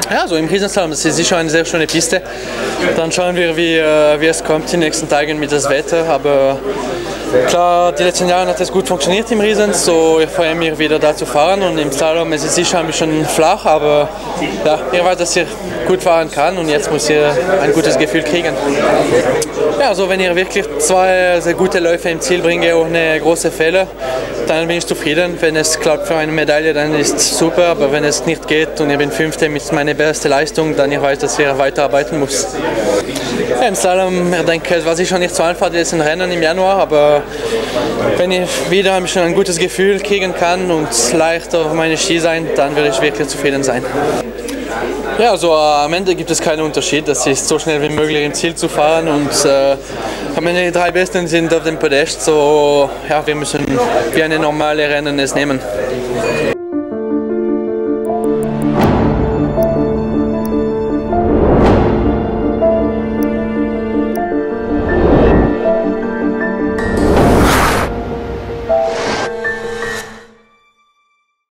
Ja, so im Riesenslalom, das ist sicher eine sehr schöne Piste. Dann schauen wir, wie es kommt in den nächsten Tagen mit dem Wetter. Aber klar, die letzten Jahre hat es gut funktioniert im Riesen, so ich freue mich wieder da zu fahren. Und im Slalom ist es sicher ein bisschen flach, aber ja, ich weiß, dass ich gut fahren kann und jetzt muss ich ein gutes Gefühl kriegen. Ja, also wenn ich wirklich 2 sehr gute Läufe im Ziel bringe, ohne große Fehler, dann bin ich zufrieden. Wenn es klappt für eine Medaille, dann ist es super, aber wenn es nicht geht und ich bin Fünfte mit meiner besten Leistung, dann ich weiß, dass ich weiterarbeiten muss. Ja, im Slalom, ich denke, es war sicher nicht so einfach, das Rennen im Januar, aber wenn ich wieder ein gutes Gefühl kriegen kann und leicht auf meine Ski sein, dann werde ich wirklich zufrieden sein. Ja, also am Ende gibt es keinen Unterschied. Das ist so schnell wie möglich im Ziel zu fahren und am Ende die 3 Besten sind auf dem Podest. So, ja, wir müssen wie eine normale Rennen es nehmen.